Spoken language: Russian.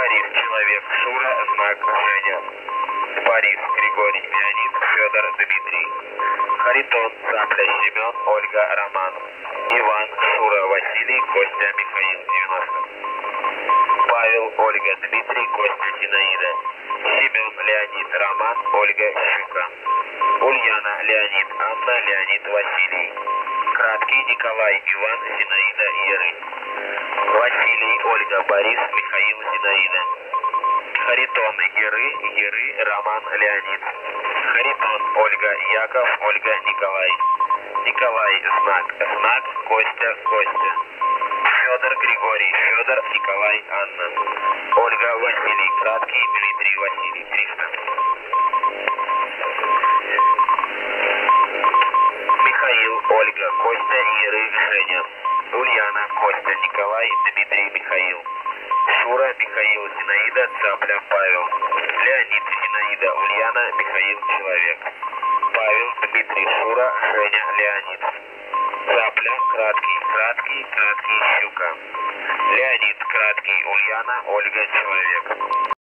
Борис человек, Шура знак Женя. Борис Григорий Леонид, Федор Дмитрий. Харитон Цапля Семен, Ольга Роман. Иван Шура Василий, Костя Михаил 90. Павел Ольга Дмитрий, Костя Зинаида. Семен Леонид Роман, Ольга Щука. Ульяна Леонид Анна, Леонид Василий. Краткий Николай Иван, Зинаида Еры. Василий Ольга Борис Михаил Зинаида. Харитон Еры Роман Леонид. Харитон Ольга Яков Ольга Николай. Николай знак Костя Федор Григорий Федор Николай Анна. Ольга Василий краткий Дмитрий Василий 300. Михаил Ольга Костя Еры Женя. Ульяна Костя Николай Дмитрий Михаил. Шура Михаил Зинаида Цапля Павел. Леонид Зинаида Ульяна Михаил Человек. Павел Дмитрий Шура Женя Леонид. Цапля краткий Щука. Леонид краткий Ульяна Ольга Человек.